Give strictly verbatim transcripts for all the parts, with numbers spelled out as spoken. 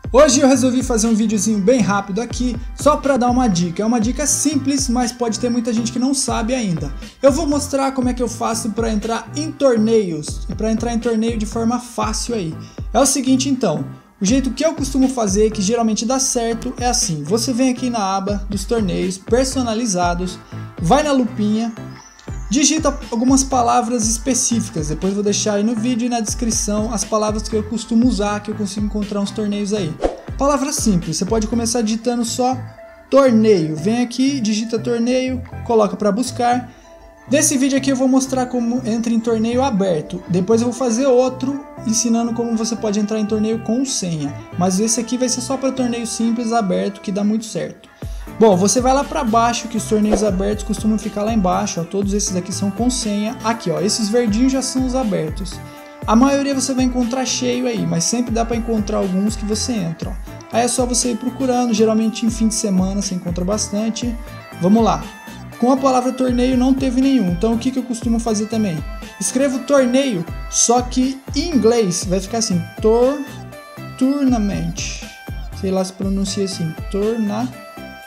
Hoje eu resolvi fazer um videozinho bem rápido aqui, só para dar uma dica. É uma dica simples, mas pode ter muita gente que não sabe ainda. Eu vou mostrar como é que eu faço para entrar em torneios, e para entrar em torneio de forma fácil aí. É o seguinte então, o jeito que eu costumo fazer, que geralmente dá certo, é assim. Você vem aqui na aba dos torneios personalizados, vai na lupinha, digita algumas palavras específicas, depois vou deixar aí no vídeo e na descrição as palavras que eu costumo usar, que eu consigo encontrar uns torneios aí. Palavra simples, você pode começar digitando só torneio, vem aqui, digita torneio, coloca para buscar. Desse vídeo aqui eu vou mostrar como entra em torneio aberto, depois eu vou fazer outro ensinando como você pode entrar em torneio com senha, mas esse aqui vai ser só para torneio simples aberto, que dá muito certo. Bom, você vai lá para baixo, que os torneios abertos costumam ficar lá embaixo, ó, todos esses aqui são com senha. Aqui, ó, esses verdinhos já são os abertos. A maioria você vai encontrar cheio aí, mas sempre dá para encontrar alguns que você entra, ó. Aí é só você ir procurando, geralmente em fim de semana você encontra bastante. Vamos lá. Com a palavra torneio não teve nenhum, então o que, que eu costumo fazer também? Escrevo torneio, só que em inglês vai ficar assim, tor, tournament, sei lá se pronuncia assim, tornament.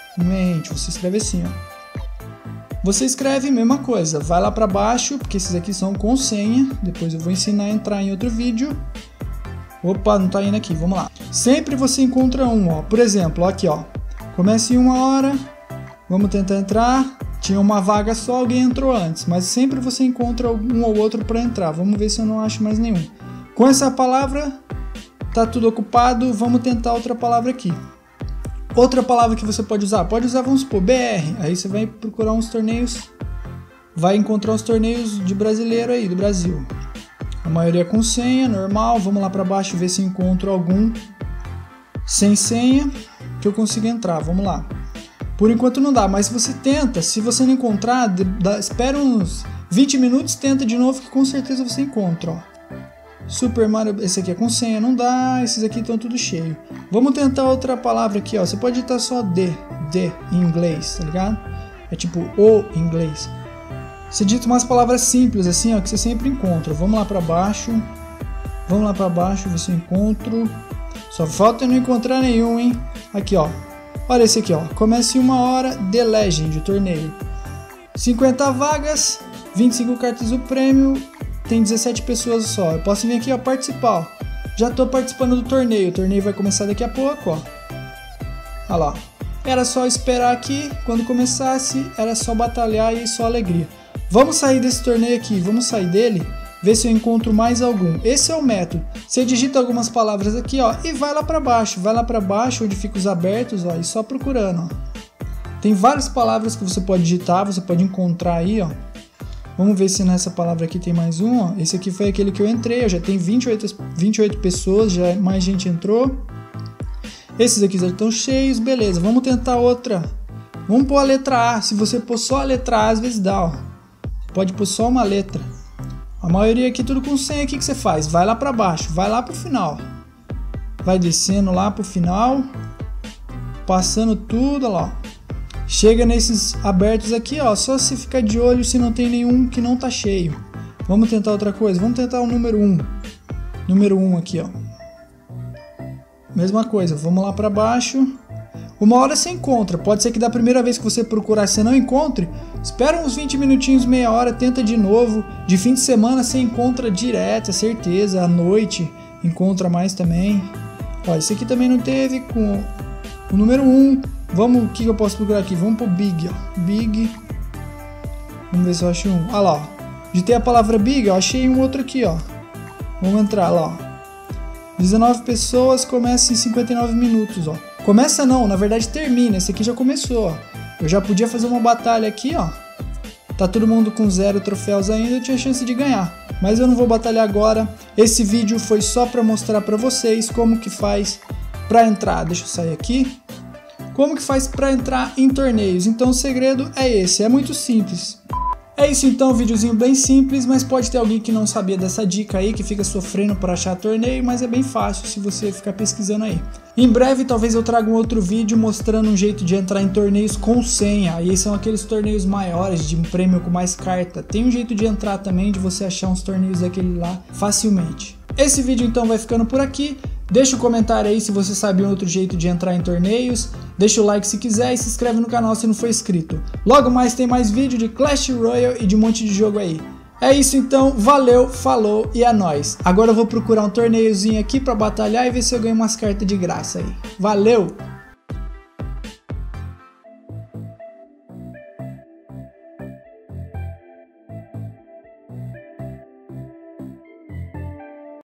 Você escreve assim, ó. Você escreve a mesma coisa, vai lá para baixo, porque esses aqui são com senha. Depois eu vou ensinar a entrar em outro vídeo. Opa, não tá indo aqui, vamos lá. Sempre você encontra um, ó. Por exemplo, ó, aqui, ó. Começa em uma hora, vamos tentar entrar. Tinha uma vaga só, alguém entrou antes, mas sempre você encontra um ou outro para entrar. Vamos ver se eu não acho mais nenhum. Com essa palavra, tá tudo ocupado, vamos tentar outra palavra aqui. Outra palavra que você pode usar, pode usar, vamos supor, B R, aí você vai procurar uns torneios, vai encontrar uns torneios de brasileiro aí, do Brasil. A maioria com senha, normal, vamos lá para baixo ver se encontro algum sem senha, que eu consiga entrar, vamos lá. Por enquanto não dá, mas se você tenta, se você não encontrar, dá, espera uns vinte minutos, tenta de novo que com certeza você encontra, ó. Super Mario, esse aqui é com senha, não dá, esses aqui estão tudo cheio. Vamos tentar outra palavra aqui, ó. Você pode digitar só D, D em inglês, tá ligado? É tipo O em inglês. Você digita umas palavras simples assim, ó, que você sempre encontra. Vamos lá pra baixo. Vamos lá pra baixo, ver se eu encontro. Só falta eu não encontrar nenhum, hein? Aqui, ó. Olha esse aqui, ó. Começa em uma hora, The Legend, o torneio. cinquenta vagas, vinte e cinco cartas do prêmio. Tem dezessete pessoas só. Eu posso vir aqui, ó, participar, ó. Já tô participando do torneio. O torneio vai começar daqui a pouco, ó. Olha lá. Era só esperar aqui. Quando começasse, era só batalhar e só alegria. Vamos sair desse torneio aqui. Vamos sair dele. Ver se eu encontro mais algum. Esse é o método. Você digita algumas palavras aqui, ó. E vai lá pra baixo. Vai lá pra baixo, onde fica os abertos, ó. E só procurando, ó. Tem várias palavras que você pode digitar. Você pode encontrar aí, ó. Vamos ver se nessa palavra aqui tem mais um, ó. Esse aqui foi aquele que eu entrei, eu já tenho vinte e oito, vinte e oito pessoas, já mais gente entrou. Esses aqui já estão cheios, beleza. Vamos tentar outra. Vamos pôr a letra A. Se você pôr só a letra A, às vezes dá, ó. Pode pôr só uma letra. A maioria aqui tudo com senha, o que que você faz? Vai lá pra baixo, vai lá pro final. Vai descendo lá pro final. Passando tudo, olha lá, ó. Chega nesses abertos aqui, ó, só se ficar de olho se não tem nenhum que não tá cheio. Vamos tentar outra coisa, vamos tentar o número um. Número um aqui, ó. Mesma coisa, vamos lá para baixo. Uma hora você encontra, pode ser que da primeira vez que você procurar você não encontre. Espera uns vinte minutinhos, meia hora, tenta de novo. De fim de semana você encontra direto, é certeza. À noite encontra mais também. Ó, esse aqui também não teve, com o número um. Vamos, o que eu posso procurar aqui? Vamos pro Big, ó. Big. Vamos ver se eu acho um. Ah lá, ó. Digitei a palavra Big, eu achei um outro aqui, ó. Vamos entrar lá, ó. dezenove pessoas, começa em cinquenta e nove minutos, ó. Começa não, na verdade termina. Esse aqui já começou, ó. Eu já podia fazer uma batalha aqui, ó. Tá todo mundo com zero troféus ainda, eu tinha chance de ganhar. Mas eu não vou batalhar agora. Esse vídeo foi só pra mostrar pra vocês como que faz pra entrar. Deixa eu sair aqui. Como que faz para entrar em torneios? Então o segredo é esse, é muito simples. É isso então, um videozinho bem simples, mas pode ter alguém que não sabia dessa dica aí, que fica sofrendo para achar torneio, mas é bem fácil se você ficar pesquisando aí. Em breve talvez eu traga um outro vídeo mostrando um jeito de entrar em torneios com senha, aí são aqueles torneios maiores, de um prêmio com mais carta. Tem um jeito de entrar também, de você achar uns torneios daquele lá facilmente. Esse vídeo então vai ficando por aqui. Deixa um comentário aí se você sabe um outro jeito de entrar em torneios. Deixa o like se quiser e se inscreve no canal se não for inscrito. Logo mais tem mais vídeo de Clash Royale e de um monte de jogo aí. É isso então, valeu, falou e é nóis. Agora eu vou procurar um torneiozinho aqui pra batalhar e ver se eu ganho umas cartas de graça aí. Valeu!